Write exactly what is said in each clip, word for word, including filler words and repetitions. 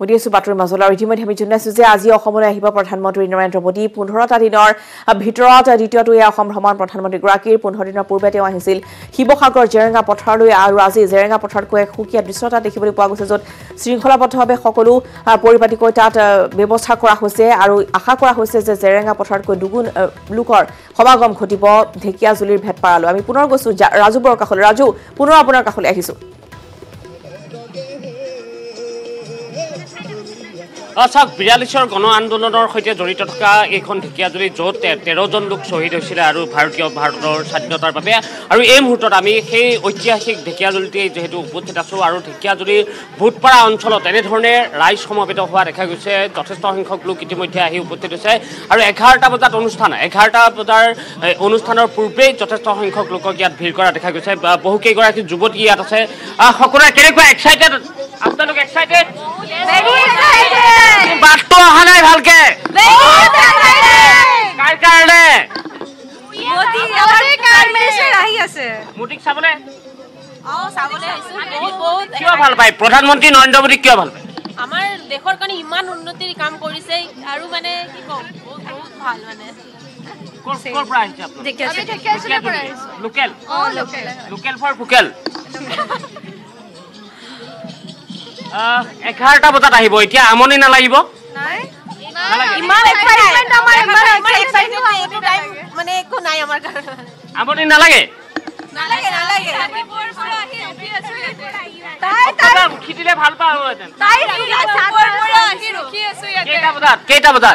মোদী আছো বাতৰিৰ মাজলৈ আৰু ইতিমধ্যে আমি জনাইছো যে আজি অসমলৈ আহিব প্ৰধানমন্ত্ৰী নৰেন্দ্ৰ মোদী পোন্ধৰটা দিনৰ ভিতৰত দ্বিতীয়টো এই অসম ভ্ৰমণ প্ৰধানমন্ত্ৰীগৰাকীৰ পোন্ধৰ দিনৰ পূৰ্বে তেওঁ আহিছিল শিৱসাগৰ জেৰেঙা পথাৰলৈ আৰু আজি জেৰেঙা পথাৰতকৈ এক সুকীয়া দৃশ্য তাত দেখিবলৈ পোৱা গৈছে য'ত শৃংখলাবদ্ধভাৱে সকলো পৰিপাটিকৈ তাত ব্যৱস্থা কৰা হৈছে আৰু আশা কৰা হৈছে যে জেৰেঙা পথাৰতকৈ দুগুণ লোকৰ সমাগম ঘটিব ঢেকিয়াজুলিৰ ভেটপাৰালৈ আমি পুনৰ গৈছো ৰাজু বৰৰ কাষলৈ ৰাজু পুনৰ আপোনাৰ কাষলৈ আহিছো চাওক বিয়াল্লিছৰ গণ আন্দোলনৰ সৈতে জড়িত থকা এইখন ঢেকিয়াজুলি য'ত তেৰজন লোক শ্বহীদ হৈছিলে আৰু ভাৰতীয় ভাৰতৰ স্বাধীনতাৰ বাবে আৰু এই মুহূৰ্তত আমি সেই ঐতিহাসিক ঢেকিয়াজুলিতে যিহেতু উপস্থিত আছোঁ আৰু ঢেকিয়াজুলিৰ ভূতপাৰা অঞ্চলত এনেধৰণে ৰাইজ সমবেত হোৱা দেখা গৈছে যথেষ্ট সংখ্যক লোক ইতিমধ্যে আহি উপস্থিত হৈছে আৰু এঘাৰটা বজাত অনুষ্ঠান এঘাৰটা বজাৰ অনুষ্ঠানৰ পূৰ্বেই যথেষ্ট সংখ্যক লোকক ইয়াত ভিৰ কৰা দেখা গৈছে বহুকেইগৰাকী যুৱতী ইয়াত আছে সকলোৱে কেনেকুৱা এক্সাইটেড আপোনালোক এক্সাইটেড বাটটো অহা নাই ভালকে কাৰ কাৰণে মোদীক চাবলৈ কিয় ভাল পায় প্ৰধানমন্ত্ৰী নৰেন্দ্ৰ মোদীক কিয় ভাল পায় আমাৰ দেশৰ কাৰণে ইমান উন্নতিৰ কাম কৰিছে আৰু মানে কি কম বহুত বহুত ভাল মানে ক'ৰ পৰা আহিছে আপুনি লোকেল লোকেল ফৰ ভোকেল এঘাৰটা বজাত আহিব এতিয়া আমনি নালাগিব আমনি নালাগে উঠিলে ভাল পাওঁ কেইটা বজাত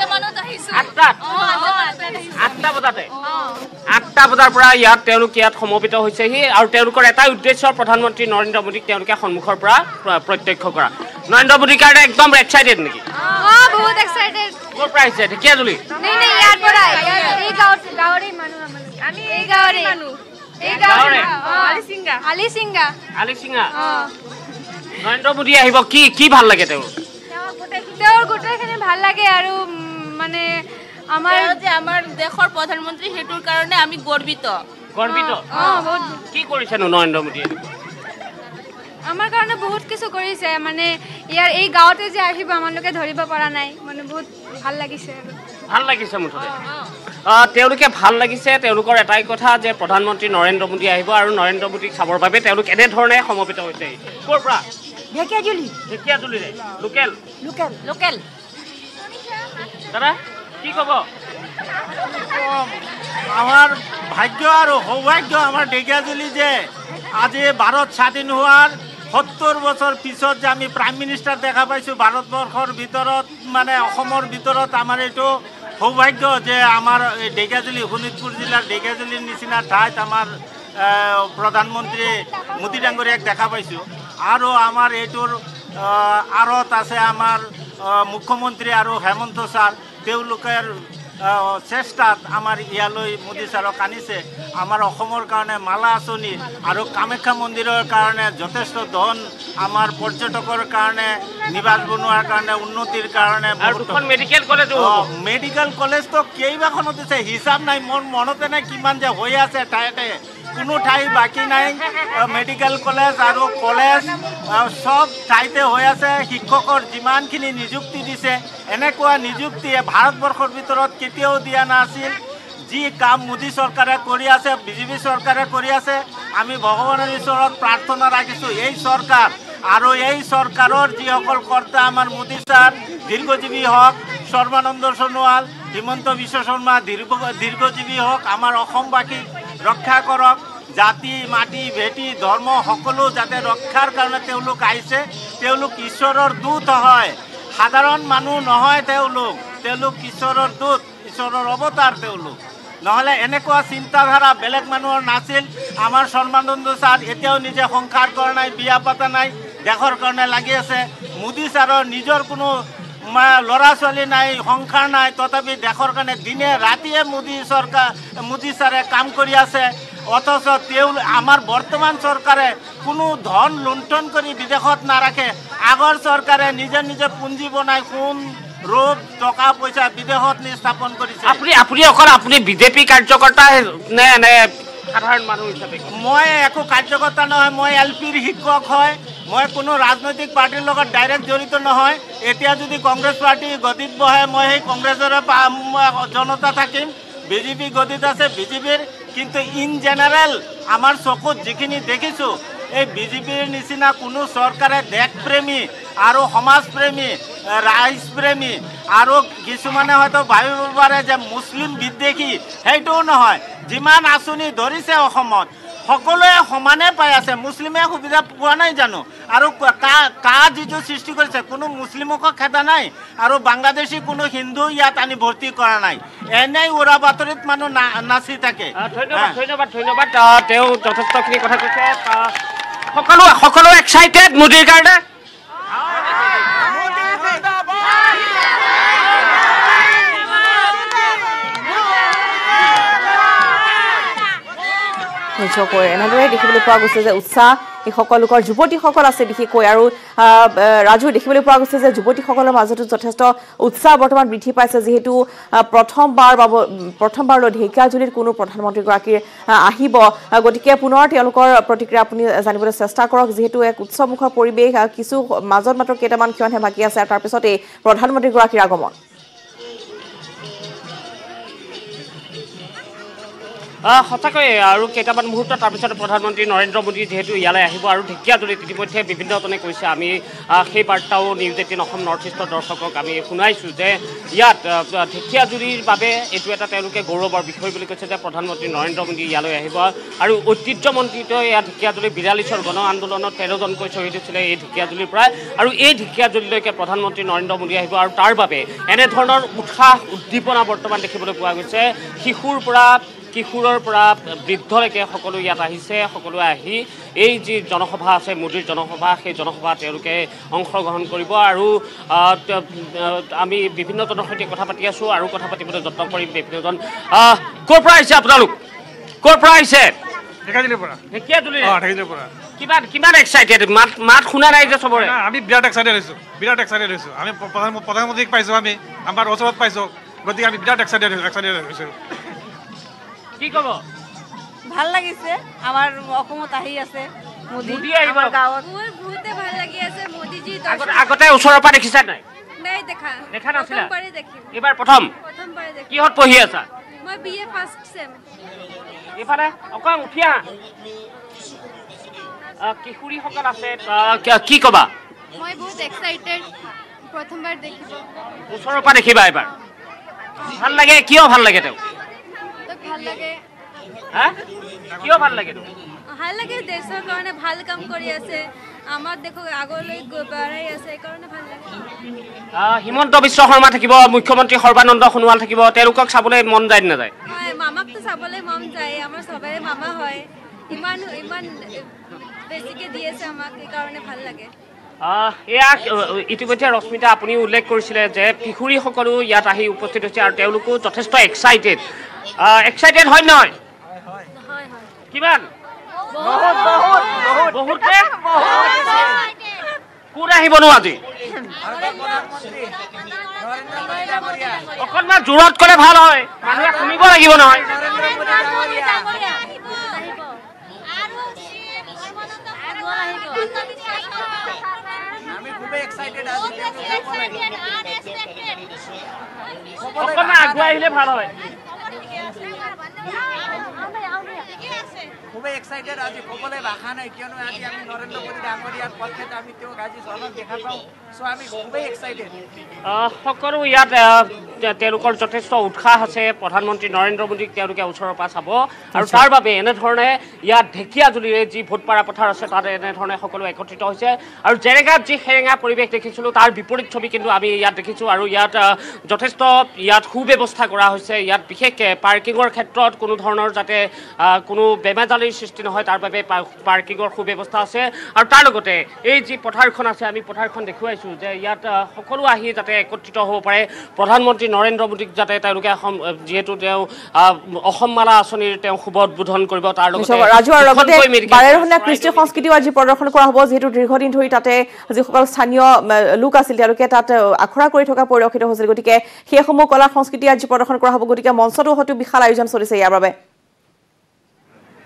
আঠটা বজাতে আঠটা বজাৰ পৰা ইয়াত তেওঁলোক ইয়াত সমবেত হৈছেহি আৰু তেওঁলোকৰ এটাই উদ্দেশ্য প্ৰধানমন্ত্ৰী নৰেন্দ্ৰ মোদীক তেওঁলোকে সন্মুখৰ পৰা প্ৰত্যক্ষ কৰা নৰেন্দ্ৰ মোদীৰ কাৰণে একদম এক্সাইটেড নেকি বহুত এক্সাইটেড ক'ৰ পৰা আহিছে ঢেকিয়াজুলি ইয়াৰ পৰা এই গাঁৱত গাঁৱৰে মানুহ আমি এই গাঁৱৰে মানুহ এই গাঁৱৰে আলিচিঙ্গা আলিচিঙ্গা আলিচিঙ্গা নৰেন্দ্ৰ মোদী আহিব কি কি ভাল লাগে তেওঁৰ তেওঁৰ গোটেইখিনি ভাল লাগে আৰু মানে আমাৰ যে আমাৰ দেশৰ প্ৰধানমন্ত্ৰী হেতুৰ কাৰণে আমি গৰ্বিত গৰ্বিত কি কৰিছেনো নৰেন্দ্ৰ মোদীয়ে আমাৰ কাৰণে বহুত কিছু কৰিছে মানে ইয়াৰ এই গাঁৱতে যে আহিব আমালোকে ধৰিব পৰা নাই মানে বহুত ভাল লাগিছে আৰু ভাল লাগিছে মুঠতে তেওঁলোকে ভাল লাগিছে তেওঁলোকৰ এটাই কথা যে প্ৰধানমন্ত্ৰী নৰেন্দ্ৰ মোদী আহিব আৰু নৰেন্দ্ৰ মোদীক চাবৰ বাবে তেওঁলোক এনেধৰণে সমবেত হৈছে ক'ৰ পৰা ঢেকিয়াজুলি ঢেকিয়াজুলিৰে লোকেল লোকেল লোকেল দাদা কি ক'ব আমাৰ ভাগ্য আৰু সৌভাগ্য আমাৰ ঢেকিয়াজুলি যে আজি ভাৰত স্বাধীন হোৱাৰ সত্তৰ বছৰ পিছত যে আমি প্ৰাইম মিনিষ্টাৰ দেখা পাইছোঁ ভাৰতবৰ্ষৰ ভিতৰত মানে অসমৰ ভিতৰত আমাৰ এইটো সৌভাগ্য যে আমাৰ এই ঢেকিয়াজুলি শোণিতপুৰ জিলাৰ ঢেকিয়াজুলিৰ নিচিনা ঠাইত আমাৰ প্ৰধানমন্ত্ৰী মোদী ডাঙৰীয়াক দেখা পাইছোঁ আৰু আমাৰ এইটোৰ আঁৰত আছে আমাৰ মুখ্যমন্ত্ৰী আৰু হেমন্ত ছাৰ তেওঁলোকৰ চেষ্টাত আমাৰ ইয়ালৈ মোদী ছাৰক আনিছে আমাৰ অসমৰ কাৰণে মালা আঁচনি আৰু কামাখ্যা মন্দিৰৰ কাৰণে যথেষ্ট ধন আমাৰ পৰ্যটকৰ কাৰণে নিবাস বনোৱাৰ কাৰণে উন্নতিৰ কাৰণে মেডিকেল কলেজ মেডিকেল কলেজটো কেইবাখনো দিছে হিচাপ নাই মোৰ মনতে নাই কিমান যে হৈ আছে ঠায়ে ঠায়ে কোনো ঠাই বাকী নাই মেডিকেল কলেজ আৰু কলেজ সব ঠাইতে হৈ আছে শিক্ষকৰ যিমানখিনি নিযুক্তি দিছে এনেকুৱা নিযুক্তিয়ে ভাৰতবৰ্ষৰ ভিতৰত কেতিয়াও দিয়া নাছিল যি কাম মোদী চৰকাৰে কৰি আছে বিজেপি চৰকাৰে কৰি আছে আমি ভগৱানৰ ওচৰত প্ৰাৰ্থনা ৰাখিছোঁ এই চৰকাৰ আৰু এই চৰকাৰৰ যিসকল কৰ্তা আমাৰ মোদী ছাৰ দীৰ্ঘজীৱী হওক সৰ্বানন্দ সোণোৱাল হিমন্ত বিশ্ব শৰ্মা দীৰ্ঘ দীৰ্ঘজীৱী হওক আমাৰ অসমবাসীক ৰক্ষা কৰক জাতি মাটি ভেটি ধৰ্ম সকলো যাতে ৰক্ষাৰ কাৰণে তেওঁলোক আহিছে তেওঁলোক ঈশ্বৰৰ দূত হয় সাধাৰণ মানুহ নহয় তেওঁলোক তেওঁলোক ঈশ্বৰৰ দূত ঈশ্বৰৰ অৱতাৰ তেওঁলোক নহ'লে এনেকুৱা চিন্তাধাৰা বেলেগ মানুহৰ নাছিল আমাৰ সৰ্বানন্দ ছাৰ এতিয়াও নিজে সংসাৰ কৰা নাই বিয়া পতা নাই দেশৰ কাৰণে লাগি আছে মোদী ছাৰৰ নিজৰ কোনো ল'ৰা ছোৱালী নাই সংসাৰ নাই তথাপি দেশৰ কাৰণে দিনে ৰাতিয়ে মোদী চৰকাৰ মোদী ছাৰে কাম কৰি আছে অথচ তেওঁ আমাৰ বৰ্তমান চৰকাৰে কোনো ধন লুণ্ঠন কৰি বিদেশত নাৰাখে আগৰ চৰকাৰে নিজে নিজে পুঞ্জি বনাই সোণ ৰূপ টকা পইচা বিদেশত নি স্থাপন কৰিছে আপুনি আপুনি অকল আপুনি বিজেপি কাৰ্যকৰ্তা নে নে সাধাৰণ মানুহ হিচাপে মই একো কাৰ্যকৰ্তা নহয় মই এল পিৰ শিক্ষক হয় মই কোনো ৰাজনৈতিক পাৰ্টিৰ লগত ডাইৰেক্ট জড়িত নহয় এতিয়া যদি কংগ্ৰেছ পাৰ্টি গতিত বহে মই সেই কংগ্ৰেছৰে জনতা থাকিম বিজেপি গতিত আছে বিজেপিৰ কিন্তু ইন জেনেৰেল আমাৰ চকুত যিখিনি দেখিছোঁ এই বিজেপিৰ নিচিনা কোনো চৰকাৰে দেশপ্ৰেমী আৰু সমাজপ্ৰেমী ৰাইজপ্ৰেমী আৰু কিছুমানে হয়তো ভাবিব পাৰে যে মুছলিম বিদ্বেষী সেইটোও নহয় যিমান আঁচনি ধৰিছে অসমত সকলোৱে সমানে পাই আছে মুছলিমে সুবিধা পোৱা নাই জানো আৰু কা যিটো সৃষ্টি কৰিছে কোনো মুছলিমকো খেদা নাই আৰু বাংলাদেশী কোনো হিন্দু ইয়াত আনি ভৰ্তি কৰা নাই এনেই উৰা বাতৰিত মানুহ নাচি থাকে ধন্যবাদ ধন্যবাদ ধন্যবাদ তেওঁ যথেষ্টখিনি কথা কৈছে সকলো সকলো এক্সাইটেড মোদীৰ কাৰণে নিশ্চয়কৈ এনেদৰে দেখিবলৈ পোৱা গৈছে যে উৎসাহ এই সকলোকৰ যুৱতীসকল আছে বিশেষকৈ আৰু ৰাজু দেখিবলৈ পোৱা গৈছে যে যুৱতীসকলৰ মাজতো যথেষ্ট উৎসাহ বৰ্তমান বৃদ্ধি পাইছে যিহেতু প্ৰথমবাৰ প্ৰথমবাৰলৈ ঢেকিয়াজুলিত কোনো প্ৰধানমন্ত্ৰীগৰাকীৰ আহিব গতিকে পুনৰ তেওঁলোকৰ প্ৰতিক্ৰিয়া আপুনি জানিবলৈ চেষ্টা কৰক যিহেতু এক উৎসৱমুখৰ পৰিৱেশ কিছু মাজত মাত্ৰ কেইটামান ক্ষণহে বাকী আছে আৰু তাৰপিছতে প্ৰধানমন্ত্ৰীগৰাকীৰ আগমন সঁচাকৈ আৰু কেইটামান মুহূৰ্ত তাৰপিছতে প্ৰধানমন্ত্ৰী নৰেন্দ্ৰ মোদী যিহেতু ইয়ালৈ আহিব আৰু ঢেকিয়াজুলিত ইতিমধ্যে বিভিন্নজনে কৈছে আমি সেই বাৰ্তাও নিউজ এইটিন অসম নৰ্থ ইষ্টৰ দৰ্শকক আমি শুনাইছোঁ যে ইয়াত ঢেকিয়াজুলিৰ বাবে এইটো এটা তেওঁলোকে গৌৰৱৰ বিষয় বুলি কৈছে যে প্ৰধানমন্ত্ৰী নৰেন্দ্ৰ মোদী ইয়ালৈ আহিব আৰু ঐতিহ্যমণ্ডিত ইয়াত ঢেকিয়াজুলি বিৰাল্লিছৰ গণ আন্দোলনত তেৰজনকৈ শ্বহীদ হৈছিলে এই ঢেকিয়াজুলিৰ পৰা আৰু এই ঢেকিয়াজুলিলৈকে প্ৰধানমন্ত্ৰী নৰেন্দ্ৰ মোদী আহিব আৰু তাৰ বাবে এনেধৰণৰ উৎসাহ উদ্দীপনা বৰ্তমান দেখিবলৈ পোৱা গৈছে শিশুৰ পৰা কিশোৰৰ পৰা বৃদ্ধলৈকে সকলো ইয়াত আহিছে সকলোৱে আহি এই যি জনসভা আছে মোদীৰ জনসভা সেই জনসভা তেওঁলোকে অংশগ্ৰহণ কৰিব আৰু আমি বিভিন্নজনৰ সৈতে কথা পাতি আছোঁ আৰু কথা পাতিবলৈ যত্ন কৰিম বিভিন্নজন ক'ৰ পৰা আহিছে আপোনালোক ক'ৰ পৰা আহিছে ঢেকিয়াজুলিৰ পৰা ঢেকিয়াজুলি অঁ ঢেকিয়াজুলিৰ পৰা কিমান কিমান এক্সাইটেড মাত মাত শুনা নাই যে চবৰে আমি বিৰাট এক্সাইটেড হৈছোঁ বিৰাট এক্সাইটেড হৈছোঁ আমি প্ৰধানমন্ত্ৰীক পাইছোঁ আমি আমাৰ ওচৰত পাইছোঁ গতিকে আমি বিৰাট এক্সাইটেড এক্সাইটেড হৈছোঁ কি ক'ব ভাল লাগিছে আমাৰ অসমত আহি আছে মোদী আমাৰ গাঁৱত মোৰ বহুতে ভাল লাগি আছে মোদীজি আগতে ওচৰৰ পৰা দেখিছা নাই নাই দেখা দেখা নাছিলা প্ৰথমবাৰে দেখিম এইবাৰ প্ৰথম প্ৰথমবাৰে দেখিম কিহত পঢ়ি আছা মই বি এ ফাৰ্ষ্ট চেম এইফালে অকণ উঠি আহা কিশোৰীসকল আছে কি ক'বা মই বহুত এক্সাইটেড প্ৰথমবাৰ দেখিব ওচৰৰ পৰা দেখিবা এবাৰ ভাল লাগে কিয় ভাল লাগে তেওঁ ভাল লাগে হা কিয় ভাল লাগে ভাল লাগে দেশৰ কাৰণে ভাল কাম কৰি আছে আমাৰ দেখো আগলৈ বাঢ়াই আছে কাৰণে ভাল লাগে হিমন্ত বিশ্ব শৰ্মা থাকিব মুখ্যমন্ত্ৰী সৰ্বানন্দ সোণোৱাল থাকিব তেওঁলোকক চাবলৈ মন যায় নাযায় হয় মামাকতো চাবলৈ মন যায় আমাৰ সবৰে মামা হয় ইমান ইমান বেছিকে দি আছে আমাক সেইকাৰণে ভাল লাগে এয়া ইতিমধ্যে ৰশ্মিতা আপুনি উল্লেখ কৰিছিলে যে কিশোৰীসকলো ইয়াত আহি উপস্থিত হৈছে আৰু তেওঁলোকো যথেষ্ট এক্সাইটেড এক্সাইটেড হয় নহয় কিমান বহুতে কোন আহিবনো আজি অকণমান জোৰত ক'লে ভাল হয় মানুহে শুনিব লাগিব নহয় অকণমান আগুৱাই আহিলে ভাল হয় খুবেই এক্সাইটেড আজি ক'বলৈ ভাষা নাই কিয়নো আজি আমি নৰেন্দ্ৰ মোদী ডাঙৰীয়াৰ পক্ষত আমি তেওঁক আজি জনক দেখা পাওঁ চ' আমি খুবেই এক্সাইটেড সকলো ইয়াত তেওঁলোকৰ যথেষ্ট উৎসাহ আছে প্ৰধানমন্ত্ৰী নৰেন্দ্ৰ মোদীক তেওঁলোকে ওচৰৰ পৰা চাব আৰু তাৰ বাবে এনেধৰণে ইয়াত ঢেকিয়াজুলিৰে যি ভোটপাৰা পথাৰ আছে তাত এনেধৰণে সকলো একত্ৰিত হৈছে আৰু জেৰেঙাত যি সেৰেঙা পৰিৱেশ দেখিছিলোঁ তাৰ বিপৰীত ছবি কিন্তু আমি ইয়াত দেখিছোঁ আৰু ইয়াত যথেষ্ট ইয়াত সুব্যৱস্থা কৰা হৈছে ইয়াত বিশেষকৈ পাৰ্কিঙৰ ক্ষেত্ৰত কোনো ধৰণৰ যাতে কোনো বেমেজালিৰ সৃষ্টি নহয় তাৰ বাবে পাৰ্কিঙৰ সুব্যৱস্থা আছে আৰু তাৰ লগতে এই যি পথাৰখন আছে আমি পথাৰখন দেখুৱাইছোঁ যে ইয়াত সকলো আহি যাতে একত্ৰিত হ'ব পাৰে প্ৰধানমন্ত্ৰী নৰেন্দ্ৰ মোদীক যাতে তেওঁলোকে যিহেতু তেওঁ অসম মালা আঁচনিৰ তেওঁ শুভ উদ্বোধন কৰিব তাৰ লগতে ৰাজু আৰু লগতে বাৰেৰহণীয়া কৃষ্টি সংস্কৃতিও আজি প্ৰদৰ্শন কৰা হ'ব যিহেতু দীৰ্ঘদিন ধৰি তাতে যিসকল স্থানীয় লোক আছিল তেওঁলোকে তাত আখৰা কৰি থকা পৰিলক্ষিত হৈছিল গতিকে সেইসমূহ কলা সংস্কৃতি আজি প্ৰদৰ্শন কৰা হ'ব গতিকে মঞ্চতো হয়তো বিশাল আয়োজন চলিছে ইয়াৰ বাবে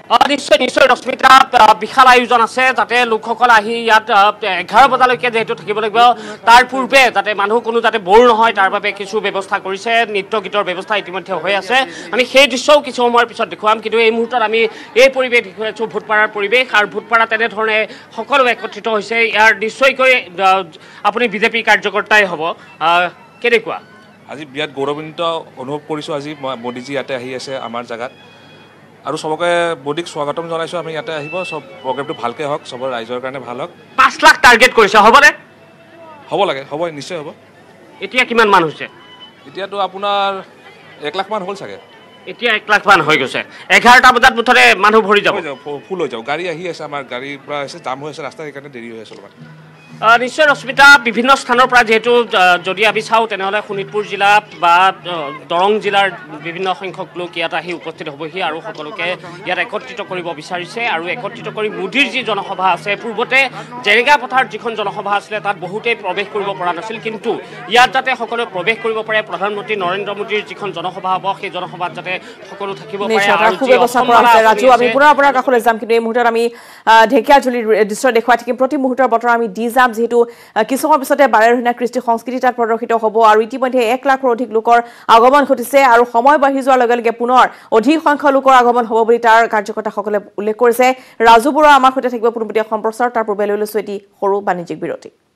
নিশ্চয় নিশ্চয় ৰশ্মিতা বিশাল আয়োজন আছে যাতে লোকসকল আহি ইয়াত এঘাৰ বজালৈকে যেহেতু থাকিব লাগিব তাৰ পূৰ্বে যাতে মানুহ কোনো যাতে বৰ নহয় তাৰ বাবে কিছু ব্যৱস্থা কৰিছে নৃত্য গীতৰ ব্যৱস্থা ইতিমধ্যে হৈ আছে আমি সেই দৃশ্যও কিছু সময়ৰ পিছত দেখুৱাম কিন্তু এই মুহূৰ্তত আমি এই পৰিৱেশ দেখুৱাই আছোঁ ভোটপাৰাৰ পৰিৱেশ আৰু ভোটপাৰা তেনেধৰণে সকলো একত্ৰিত হৈছে ইয়াৰ নিশ্চয়কৈ আপুনি বিজেপিৰ কাৰ্যকৰ্তাই হ'ব কেনেকুৱা আজি বিৰাট গৌৰৱান্বিত অনুভৱ কৰিছোঁ আজি মোদীজী ইয়াতে আহি আছে আমাৰ জেগাত আৰু সবকে বডিক স্বাগতম জনাইছোঁ আমি ইয়াতে আহিব সব প্ৰগ্ৰেমটো ভালকৈ হওক সবৰ ৰাইজৰ কাৰণে ভাল হওক পাঁচ লাখ টাৰ্গেট কৰিছে হ'বনে হ'ব লাগে হ'ব নিশ্চয় হ'ব এতিয়া কিমান মান হৈছে এতিয়াতো আপোনাৰ এক লাখ মান হ'ল চাগে এতিয়া এক লাখ মান হৈ গৈছে এঘাৰটা বজাত মুঠতে মানুহ ভৰি যাব ফুল হৈ যাব গাড়ী আহি আছে আমাৰ গাড়ীৰ পৰা আছে জাম হৈ আছে ৰাস্তা সেইকাৰণে দেৰি হৈ আছে অলপমান নিশ্চয় ৰশ্মিতা বিভিন্ন স্থানৰ পৰা যেহেতু যদি আমি চাওঁ তেনেহ'লে শোণিতপুৰ জিলা বা দৰং জিলাৰ বিভিন্ন সংখ্যক লোক ইয়াত আহি উপস্থিত হ'বহি আৰু সকলোকে ইয়াত একত্ৰিত কৰিব বিচাৰিছে আৰু একত্ৰিত কৰি মোদীৰ যি জনসভা আছে পূৰ্বতে জেৰেঙা পথাৰ যিখন জনসভা আছিলে তাত বহুতেই প্ৰৱেশ কৰিব পৰা নাছিল কিন্তু ইয়াত যাতে সকলোৱে প্ৰৱেশ কৰিব পাৰে প্ৰধানমন্ত্ৰী নৰেন্দ্ৰ মোদীৰ যিখন জনসভা হ'ব সেই জনসভাত যাতে সকলো থাকিব পাৰে ৰাজু আমি পুনৰ আপোনাৰ কাষলৈ যাম কিন্তু এই মুহূৰ্তত আমি ঢেকীয়াজুলিৰ দৃশ্য দেখুৱাই থাকিম প্ৰতি মুহূৰ্তৰ বতৰ আমি দি যাম যিহেতু কিছু সময়ৰ পিছতে বাৰেৰহণীয়া কৃষ্টি সংস্কৃতি তাত প্ৰদৰ্শিত হ'ব আৰু ইতিমধ্যে এক লাখৰ অধিক লোকৰ আগমন ঘটিছে আৰু সময় বাঢ়ি যোৱাৰ লগে লগে পুনৰ অধিক সংখ্যক লোকৰ আগমন হ'ব বুলি তাৰ কাৰ্যকৰ্তাসকলে উল্লেখ কৰিছে ৰাজু বৰুৱা আমাৰ সৈতে থাকিব পোনপটীয়া সম্প্ৰচাৰ তাৰ পূৰ্বে লৈ লৈছোঁ এটি সৰু বাণিজ্যিক বিৰতি